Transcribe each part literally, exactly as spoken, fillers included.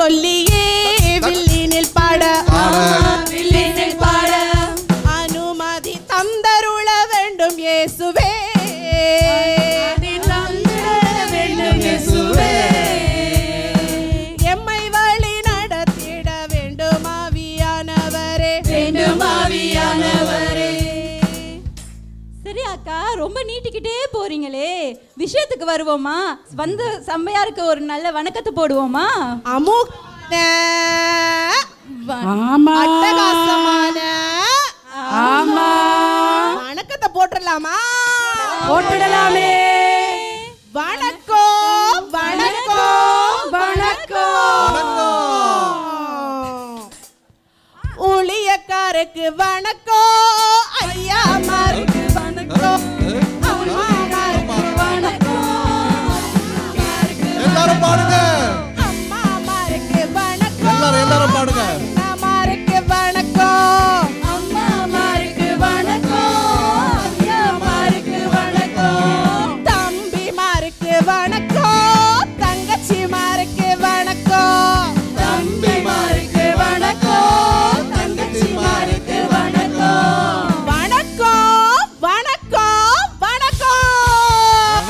சொல்லியே வில்லினில் பாட வில்லினில் பாட அனுமதி தந்தருள வேண்டும் இயேசுவே வேண்டும் இயேசுவே எம்மை வழி நடத்திட வேண்டும் ஆவியானவரே வேண்டும் ஆவியானவரே. சரி அக்கா, ரொம்ப நீட்டிக்கிட்டே போறீங்களே, விஷயத்துக்கு வருவோமா? வந்து செம்மையாருக்கு ஒரு நல்ல வணக்கத்தை போடுவோமா? அமுக்க ஆமா அட்டகாசமான ஆமா வணக்கத்தை போட்டுடலாமா? போட்டுடலாமே. வணக்கம் வணக்கம் வணக்கம் ஊழியக்காரருக்கு வணக்கம், ஐயாமாருக்கு வணக்கம், அம்மாமாருக்கு வணக்கம், எல்லாரும் பாடுங்க. அம்மாமாருக்கு வணக்கம், எல்லாரும் எல்லாரும் பாடுங்க. அம்மாமாருக்கு வணக்கம், அம்மாமாருக்கு வணக்கம், ஐயாமாருக்கு வணக்கம், தம்பிமாருக்கு வணக்கம், தங்கச்சிமாருக்கு வணக்கம், தம்பிமாருக்கு வணக்கம், தங்கச்சிமாருக்கு வணக்கம், வணக்கம் வணக்கம் வணக்கம்.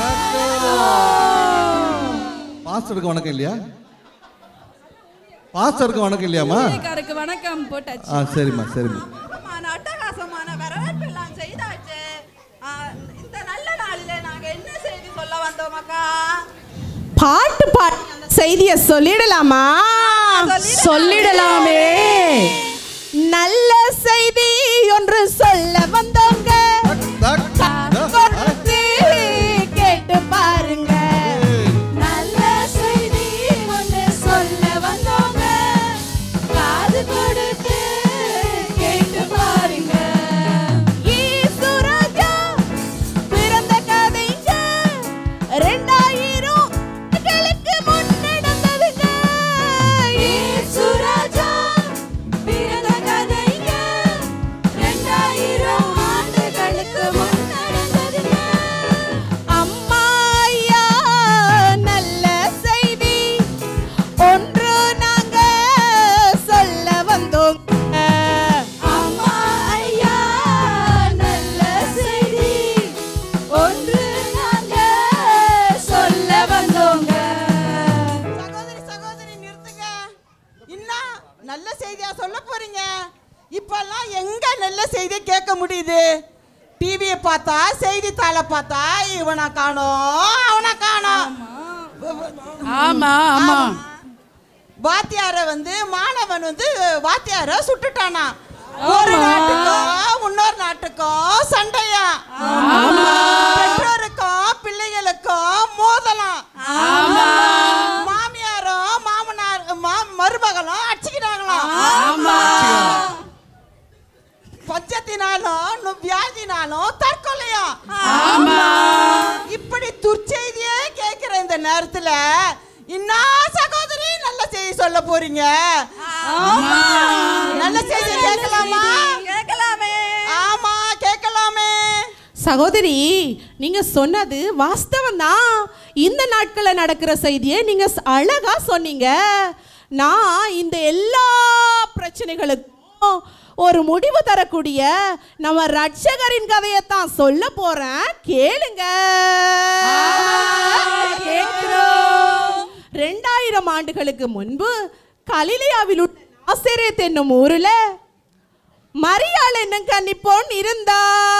பாஸ்டருக்கு வணக்கம் இல்லையா? பாஸ்டருக்கு வணக்கம் இல்லையாமா? ஊழியக்காரருக்கு வணக்கம் போட்டாச்சு. ஆ சரிம்மா சரிம்மா. அட்டகாசமான வரவேற்பு எல்லாம் செய்தாச்சு. இந்த நல்ல நாளிலே நாங்க என்ன செய்தி சொல்ல வந்தோம் அக்கா? பாட்டு பாடி அந்த செய்தியை சொல்லிடலாமா? சொல்லிடலாமே. நல்ல செய்தி ஒன்று சொல்ல வந்தோங்க, கொடுத்து கேட்டு பாருங்க. நல்ல செய்தி ஒன்று சொல்ல வந்தோங்க, காது கொடுத்து கேட்டு பாருங்க. இயேசு ராஜா பிறந்த கதைங்க ரெண்டாயிரம் ஆண்டுகளுக்கு முன் நடந்ததுங்க. இயேசு ராஜா பிறந்த கதைங்க ரெண்டாயிரம் ஆண்டுகளுக்கு முன் நடந்ததுங்க. அம்மா ஐயா நல்ல செய்தி ஒன்று நாங்க சொல்ல வந்தோங்க. அம்மா ஐயா நல்ல செய்தி ஒன்று நாங்க சொல்ல வந்தோங்க. சகோதரி சகோதரி நிறுத்துங்க. இன்னும் நல்ல செய்தியா சொல்ல போறீங்க? இப்பெல்லாம் எங்க நல்ல செய்தியை கேட்க முடியுது? டிவியை பார்த்தா, செய்தித்தாளை பார்த்தா இவனை காணோம் அவனை காணோம். ஆமா ஆமா வாத்தியார வந்து மாணவன் வந்து வாத்தியார சுட்டுட்டானா. ஒரு நாட்டுக்கும் இன்னொரு நாட்டுக்கும் சண்டையா, பெற்றோருக்கும் பிள்ளைகளுக்கும் மோதலாம், மாமியாரும் மாமனார் மருமகளும் அடிச்சுக்கிறாங்களாம், பஞ்சத்தினாலும் வியாதினாலும் தற்கொலையா. இப்படி துர்ச்செய்தியே கேட்கிற இந்த நேரத்துல இன்னும் சகோதரி நல்ல செய்தி சொல்ல போறீங்க? நல்ல செய்தி கேட்கலாமா? கேட்கலாமே. ஆமா கேட்கலாமே. சகோதரி, நீங்க சொன்னது வாஸ்தவம் தான். இந்த நாட்களில் நடக்கிற செய்தியை நீங்க அழகா சொன்னீங்க. நான் இந்த எல்லா பிரச்சனைகளுக்கும் ஒரு முடிவு தரக்கூடிய நம்ம ரட்சகரின் கதையத்தான் சொல்ல போறேன், கேளுங்க. ரெண்டாயிரம் ஆண்டுகளுக்கு முன்பு கலிலியாவில் உள்ள நாசரேத் என்னும் ஊருல மரியாள் என்னும் கன்னிப்பொண் இருந்தா.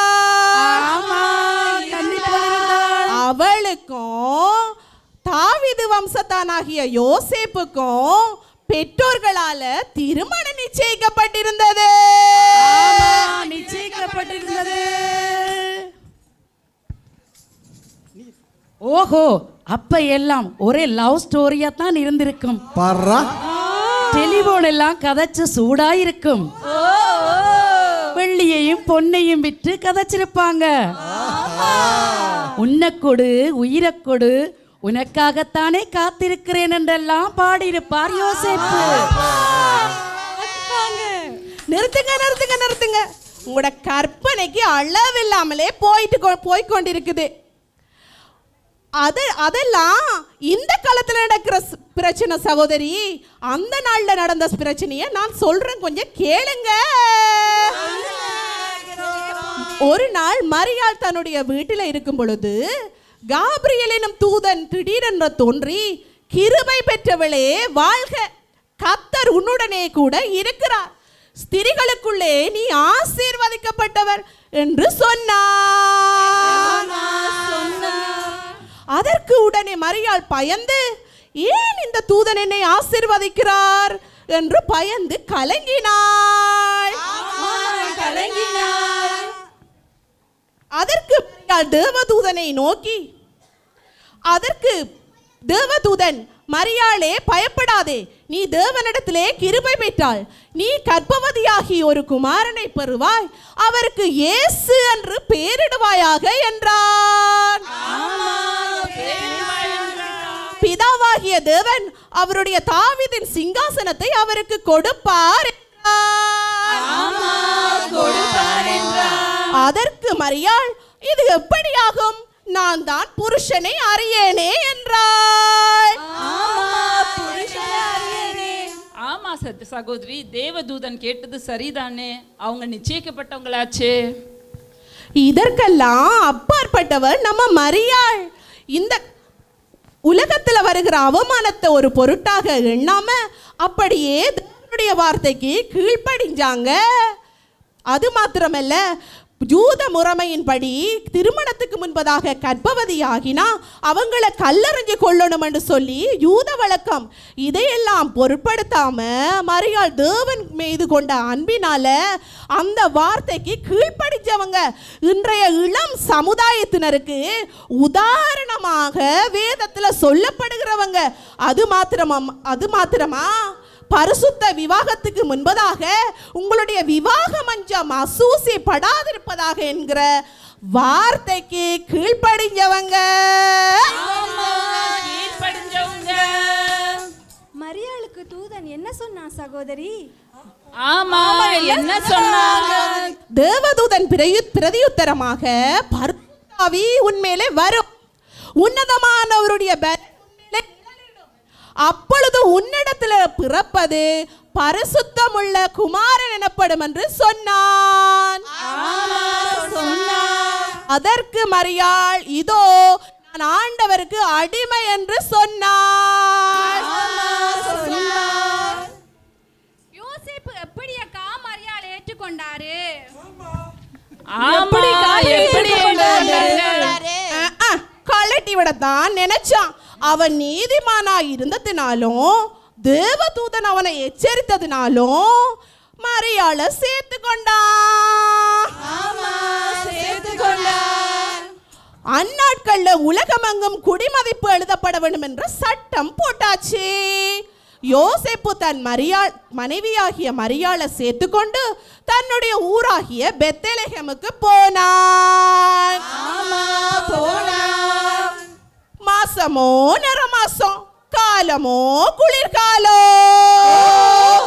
அவளுக்கும் தாவீது வம்சத்தானாகிய யோசேப்புக்கும் பெற்றோர்களால திருமணம் நிச்சயிக்கப்பட்டிருந்தது. நிச்சயிக்கப்பட்டிருந்தது. ஓஹோ, அப்ப எல்லாம் ஒரே லவ் ஸ்டோரியா தான் இருந்திருக்கும். டெலிபோன் எல்லாம் கதைச்சு சூடாயிருக்கும். வெள்ளியையும் பொன்னையும் விற்று கதைச்சிருப்பாங்க. உன்னை கொடு உயிரை கொடு உனக்காகத்தானே காத்திருக்கிறேன் என்றெல்லாம் பாடியிருப்பார் யோசேப்பு. நிறுத்துங்க நிறுத்துங்க நிறுத்துங்க. உங்களோட கற்பனைக்கு அளவில்லாமலே போயிட்டு போய்கொண்டிருக்குது. அது அதெல்லாம் இந்த காலத்துல நடக்கிற ஸ்- பிரச்சனை சகோதரி. அந்த நாள்ல நடந்த பிரச்சனையை நான் சொல்றேன், கொஞ்சம் கேளுங்க. ஒரு நாள் மரியாள் தன்னுடைய வீட்டில் இருக்கும் பொழுது காபிரியல் எனும் தூதன் திடீரென்று தோன்றி, கிருபை பெற்றவளே வாழ்க, கர்த்தர் உன்னுடனே கூட இருக்கிறார், ஸ்திரிகளுக்குள்ளே நீ ஆசீர்வதிக்கப்பட்டவர் என்று சொன்னார். அதற்கு உடனே மரியாள் பயந்து, ஏன் இந்த தூதன் என்னை ஆசீர்வதிக்கிறார் என்று பயந்து கலங்கினாள். அதற்கு மரியாள் தேவதூதனை நோக்கி, அதற்கு தேவதூதன், மரியாளே பயப்படாதே, நீ தேவனிடத்திலே கிருபை பெற்றாள், நீ கர்ப்பவதியாகி ஒரு குமாரனை பெறுவாய், அவருக்கு இயேசு என்று பெயரிடுவாயாக என்றார். பிதாவாகிய தேவன் அவருடைய தாவீதின் சிங்காசனத்தை அவருக்கு கொடுப்பார் என்றார். அதற்கு மரியாள், இது எப்படியாகும், நான் தான் புருஷனை அறியேனே என்றாள். ஆமா சத் சகோதரி, தேவதூதன் கேட்டது சரிதானே, அவங்க நிச்சயிக்கப்பட்டவங்களாச்சே. இதற்கெல்லாம் அப்பாற்பட்டவர் நம்ம மரியாள். இந்த உலகத்துல வருகிற அவமானத்தை ஒரு பொருட்டாக எண்ணாம அப்படியே தேவனுடைய வார்த்தைக்கு கீழ்ப்படிஞ்சாங்க. அது மாத்திரமல்ல, யூத முறைமையின்படி திருமணத்துக்கு முன்பதாக கர்ப்பவதியாகினா அவங்கள கல்லறிஞ்சு கொள்ளணும் என்று சொல்லி யூத வழக்கம். இதையெல்லாம் பொருட்படுத்தாம மரியாள் தேவன் மீது கொண்ட அன்பினால அந்த வார்த்தைக்கு கீழ்ப்படிஞ்சவங்க இன்றைய இளம் சமுதாயத்தினருக்கு உதாரணமாக வேதத்துல சொல்லப்படுகிறவங்க. அது மாத்திரமா அது மாத்திரமா பரிசுத்த விவாகத்துக்கு முன்பதாக உங்களுடைய விவாக மஞ்சம் அசூசி படாதிருப்பதாக என்கிற வார்த்தைக்கு கீழ்ப்படிஞ்சவங்க. மரியாளுக்கு தூதன் என்ன சொன்னான் சகோதரி? ஆமா, என்ன சொன்னாங்க? தேவதூதன் பிரயு- பிரதியுத்தரமாக, பரிசுத்தாவி உன்மேலே வரும், உன்னதமானவருடைய பலன் உன்மேலே நிழலிடும். அப்பொழுது உன்னிடத்தில் பிறப்பது பரிசுத்தமுள்ள குமாரன் எனப்படும் என்று சொன்னான். அதற்கு மரியாள், இதோ நான் ஆண்டவருக்கு அடிமை என்று சொன்னாள். யோசேப்பு எப்படி அக்கா மரியாள் ஏற்றுக்கொண்டாரு? ஆமா, எப்படி அஹ், அஹ், கழட்டி விடத்தான் நினைச்சான். அவன் நீதிமானா இருந்ததினாலும் தேவதூதன் அவனை எச்சரித்ததினாலும் மரியாள சேர்த்து கொண்டான். அந்நாட்கள்ல உலகமெங்கும் குடிமதிப்பு எழுதப்பட வேண்டும் என்ற சட்டம் போட்டாச்சு. யோசேப்பு தன் மரியாள் மனைவியாகிய மரியாளை சேர்த்து கொண்டு தன்னுடைய ஊராகிய பெத்லெகேமுக்கு போனான். மாசமோ நிற மாசம், காலமோ குளிர்காலம்.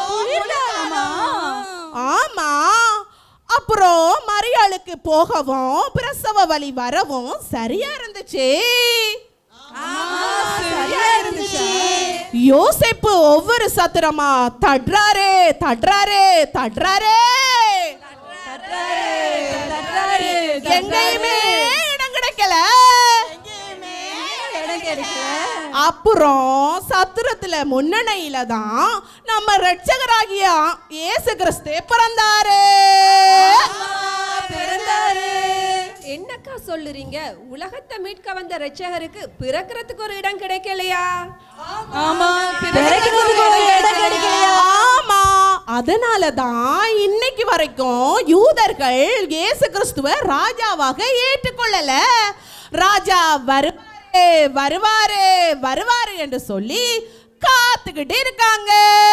ஆமா. அப்புறம் மரியாளுக்கு போகவும் பிரசவ வலி வரவும் சரியா இருந்துச்சு. யோசேப்பு ஒவ்வொரு சத்திரமா தட்றாரே தட்றாரே தட்றாரே எங்கேயுமே இடம் கிடைக்கல. அப்புறம் சத்திரத்துல முன்னணியில தான் நம்ம ரட்சகராகிய இயேசு கிறிஸ்து பிறந்தாரு. என்னக்கா சொல்லுறீங்க? உலகத்தை மீட்க வந்த ரட்சகருக்கு பிறக்கிறதுக்கு ஒரு இடம் கிடைக்கலையா? ஆமா, ஆமா. அதனால தான் இன்னைக்கு வரைக்கும் யூதர்கள் இயேசு கிறிஸ்துவ ராஜாவாக ஏற்றுக்கொள்ளல. ராஜா வருவாரு வருவாரு வருவாரு என்று சொல்லி காத்துக்கிட்டு இருக்காங்க.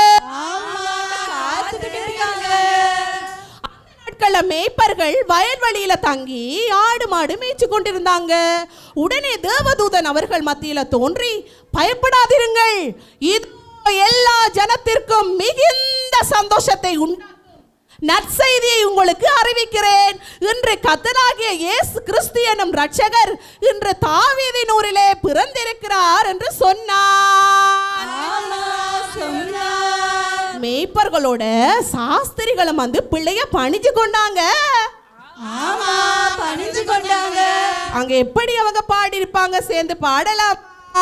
நாட்கள மேய்ப்பர்கள் வயல்வெளியில தங்கி ஆடு மாடு மேய்ச்சி கொண்டிருந்தாங்க. உடனே தேவதூதன் அவர்கள் மத்தியில தோன்றி, பயப்படாதிருங்கள், இது எல்லா ஜனத்திற்கும் மிகுந்த சந்தோஷத்தை உண்டாக்கும் நற்செய்தியை உங்களுக்கு அறிவிக்கிறேன். இன்று கர்த்தராகிய இயேசு கிறிஸ்து எனும் இரட்சகர் இன்று தாவீதின் ஊரிலே பிறந்திருக்கிறார் என்று சொன்னார். மேய்ப்பர்களோட சாஸ்திரிகளும் வந்து பிள்ளைய பணிஞ்சு கொண்டாங்க. அங்க எப்படி அவங்க பாடி இருப்பாங்க? சேர்ந்து பாடலாம்.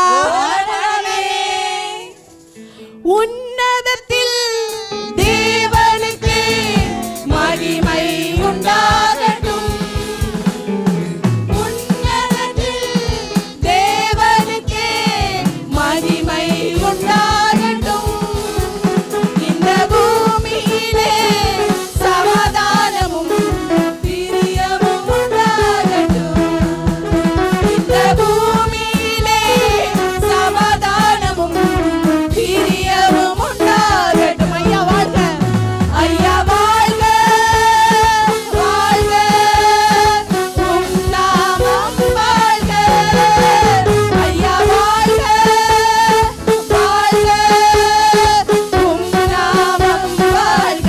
உன்னதத்தில் தேவனுக்கு மகிமை உண்டாகட்டும். உன்னதத்தில் தேவனுக்கு மகிமை உண்டாகட்டும். இந்த பூமியிலே சமாதானமும் பிரியமும் உண்டாகட்டும். இந்த பூமியிலே சமாதானமும் பிரியமும் உண்டாகட்டும். ஐயா வாழ்க, ஐயா வாழ்க, வாழ்க, உம் நாமம் வாழ்க. ஐயா வாழ்க, வாழ்க, உம் நாமம் வாழ்க.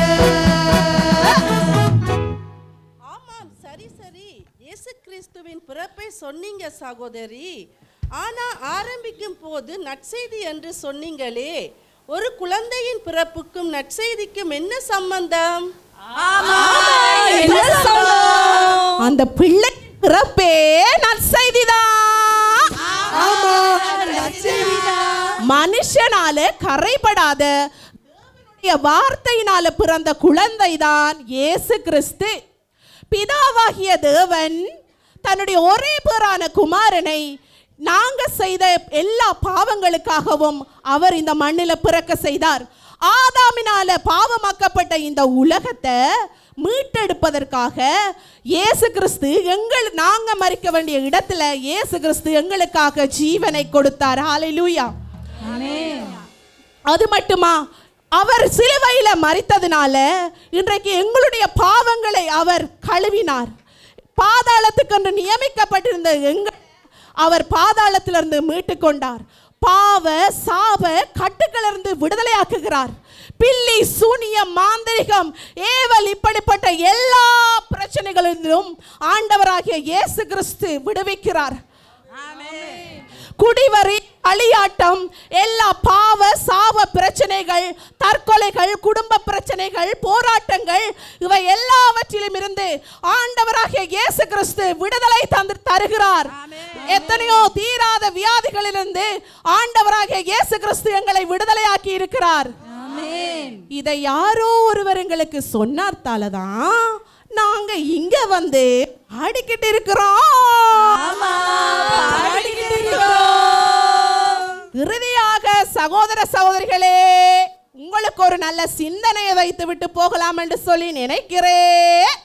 ஆமாம், சரி சரி, இயேசு கிறிஸ்துவின் பிறப்பை சொன்னீங்க சகோதரி. ஆனா ஆரம்பிக்கும் போது நற்செய்தி என்று சொன்னீங்களே, ஒரு குழந்தையின் பிறப்புக்கும் நற்செய்திக்கும் என்ன சம்பந்தம்? அந்த பிள்ளை பிறப்பே நற்செய்திதான். மனுஷனால கரைபடாத தேவனுடைய வார்த்தையினால பிறந்த குழந்தைதான் இயேசு கிறிஸ்து. பிதாவாகிய தேவன் தன்னுடைய ஒரே பேரான குமாரனை நாங்க செய்த எல்லா பாவங்களுக்காகவும் அவர் இந்த மண்ணில் பிறக்க செய்தார். ஆதாமினால பாவமாக்கப்பட்ட இந்த உலகத்தை மீட்டெடுப்பதற்காக இயேசு கிறிஸ்து எங்கள் நாங்க மரிக்க வேண்டிய இடத்துல இயேசு கிறிஸ்து எங்களுக்காக ஜீவனை கொடுத்தார். ஹல்லேலூயா. அது மட்டுமா, அவர் சிலுவையில மரித்ததினால இன்றைக்கு எங்களுடைய பாவங்களை அவர் கழுவினார். பாதாளத்துக்கு என்று நியமிக்கப்பட்டிருந்த எங்கள் அவர் பாதாளத்திலிருந்து மீட்டு கொண்டார். பாவ சாப கட்டுகளிலிருந்து விடுதலை ஆக்குகிறார். பில்லி சூனியம் மாந்திரிகம் ஏவல் இப்படிப்பட்ட எல்லா பிரச்சனைகளிலும் ஆண்டவராகிய இயேசு கிறிஸ்து விடுவிக்கிறார். குடிவரி, களியாட்டம், எல்லா பாவ சாப பிரச்சனைகள், தற்கொலைகள், குடும்ப பிரச்சனைகள், போராட்டங்கள், இவை எல்லாவற்றிலும் இருந்து ஆண்டவராகிய இயேசு கிறிஸ்து விடுதலை தந்து தருகிறார். எத்தனையோ தீராத வியாதிகளிலிருந்து ஆண்டவராகிய இயேசு கிறிஸ்து எங்களை விடுதலையாக்கி இருக்கிறார். இதை யாரோ ஒருவர் எங்களுக்கு சொன்னார்த்தாலதான் நாங்க இங்க வந்து ஆடிக்கிட்டு இருக்கிறோம். இறுதியாக சகோதர சகோதரிகளே, உங்களுக்கு ஒரு நல்ல சிந்தனையை வைத்து விட்டு போகலாம் என்று சொல்லி நினைக்கிறேன்.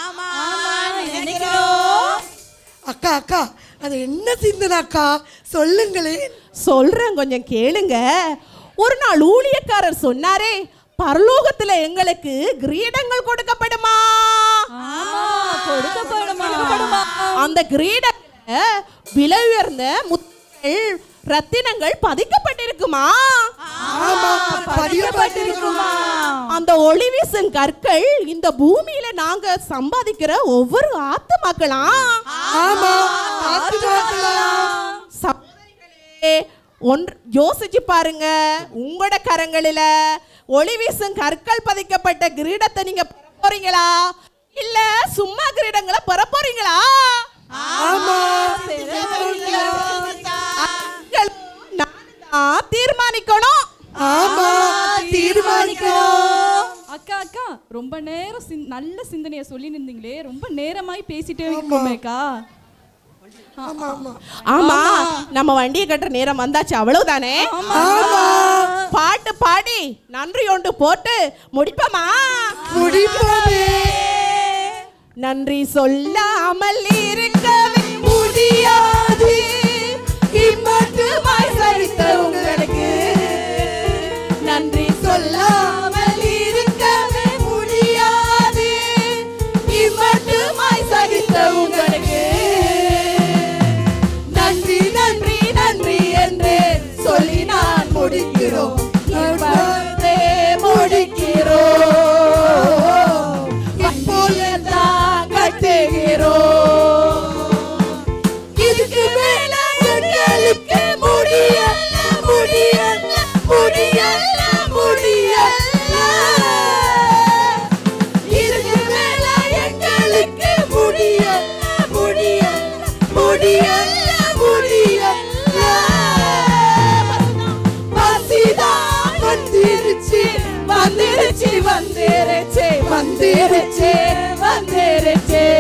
அக்கா அக்கா அது என்ன சிந்தனை அக்கா, சொல்லுங்களேன். சொல்றேன், கொஞ்சம் கேளுங்க. ஒரு நாள் ஊழியக்காரர் சொன்னாரே, பரலோகத்துல எங்களுக்கு கிரீடங்கள் கொடுக்கப்படுமா? கொடுக்கப்படுமா? அந்த கிரீடத்துல விலை உயர்ந்த முத்துகள், ரத்தினங்கள் பதிக்கப்பட்டிருக்குமா? பதிக்கப்பட்டிருக்குமா? அந்த ஒளி வீசும் கற்கள் இந்த பூமியில நாங்க சம்பாதிக்கிற ஒவ்வொரு ஆத்துமாக்களா? சகோதரிகளே, ஒன்று யோசிச்சு பாருங்க. உங்களோட கரங்களில ஒளி வீசும் கற்கள் பதிக்கப்பட்ட கிரீடத்தை நீங்க பெற போறீங்களா, இல்ல சும்மா கிரீடங்களை பெற போறீங்களா? தீர்மானிக்கணும். அக்கா அக்கா ரொம்ப நேரம் சிந்- நல்ல சிந்தனையை சொல்லி நின்றீங்களே, ரொம்ப நேரமாய் பேசிட்டே இருக்கோமேக்கா. ஆமா, நம்ம வண்டியை கட்டுற நேரம் வந்தாச்சு, அவ்வளவுதானே? பாட்டு பாடி நன்றி ஒன்று போட்டு முடிப்போமா? முடிப்போமே. நன்றி சொல்லாமல் இருக்கவே முடியாது, இம்மட்டுமாய் சரித்த உங்களுக்கு நன்றி சொல்லாமல் இருக்கவே முடியாது, இம்மட்டுமாய் சரித்த உங்களுக்கு நன்றி நன்றி நன்றி என்று சொல்லி நான் முடிக்கிறோம், முடிக்கிறோம். வந்துருச்சு வந்துருச்சு